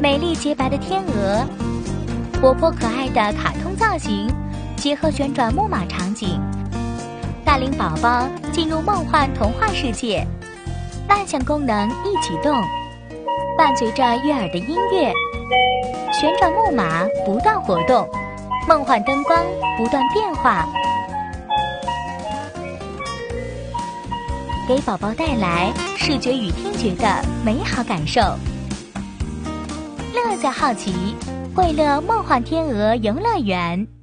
美丽洁白的天鹅，活泼可爱的卡通造型，结合旋转木马场景，带领宝宝进入梦幻童话世界。万项功能一启动，伴随着悦耳的音乐，旋转木马不断活动，梦幻灯光不断变化，给宝宝带来视觉与听觉的美好感受。乐在好奇，惠乐梦幻天鹅游乐园。